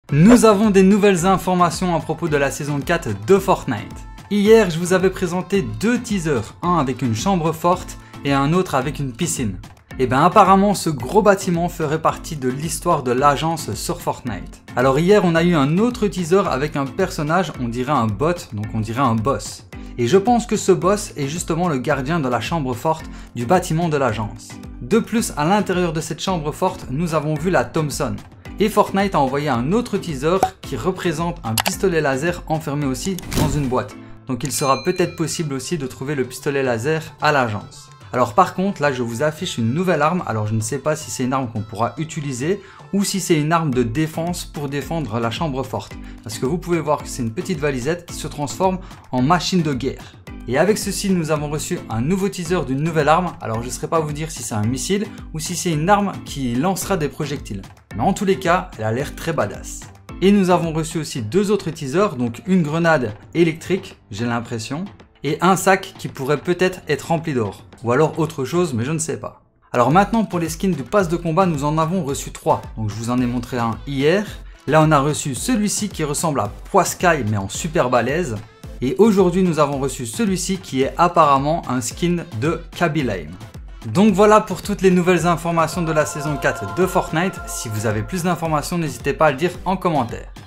Nous avons des nouvelles informations à propos de la saison 4 de Fortnite. Hier, je vous avais présenté deux teasers, un avec une chambre forte et un autre avec une piscine. Et bien apparemment, ce gros bâtiment ferait partie de l'histoire de l'agence sur Fortnite. Alors hier, on a eu un autre teaser avec un personnage, on dirait un bot, donc on dirait un boss. Et je pense que ce boss est justement le gardien de la chambre forte du bâtiment de l'agence. De plus, à l'intérieur de cette chambre forte, nous avons vu la Thompson. Et Fortnite a envoyé un autre teaser qui représente un pistolet laser enfermé aussi dans une boîte. Donc il sera peut-être possible aussi de trouver le pistolet laser à l'agence. Alors par contre, là je vous affiche une nouvelle arme. Alors je ne sais pas si c'est une arme qu'on pourra utiliser ou si c'est une arme de défense pour défendre la chambre forte. Parce que vous pouvez voir que c'est une petite valisette qui se transforme en machine de guerre. Et avec ceci, nous avons reçu un nouveau teaser d'une nouvelle arme. Alors je ne saurais pas vous dire si c'est un missile ou si c'est une arme qui lancera des projectiles. Mais en tous les cas, elle a l'air très badass. Et nous avons reçu aussi deux autres teasers, donc une grenade électrique, j'ai l'impression, et un sac qui pourrait peut-être être rempli d'or. Ou alors autre chose, mais je ne sais pas. Alors maintenant pour les skins du pass de combat, nous en avons reçu 3. Donc je vous en ai montré un hier. Là on a reçu celui-ci qui ressemble à Poiscaille mais en super balèze. Et aujourd'hui nous avons reçu celui-ci qui est apparemment un skin de Kaby-Lame. Donc voilà pour toutes les nouvelles informations de la saison 4 de Fortnite. Si vous avez plus d'informations, n'hésitez pas à le dire en commentaire.